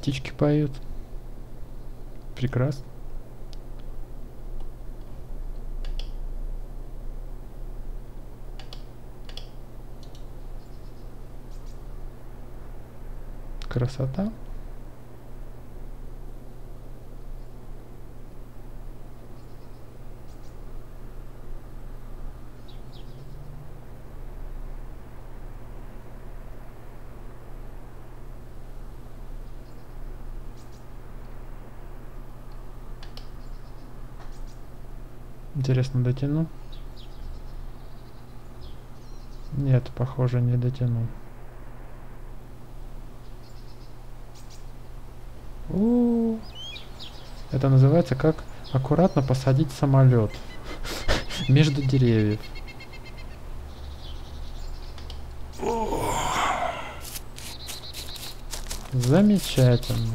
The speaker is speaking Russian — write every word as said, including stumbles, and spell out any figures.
Птички поют. Прекрасно. Красота. Интересно, дотяну? Нет, похоже, не дотяну. У-у-у. Это называется как аккуратно посадить самолет между деревьев. Замечательно.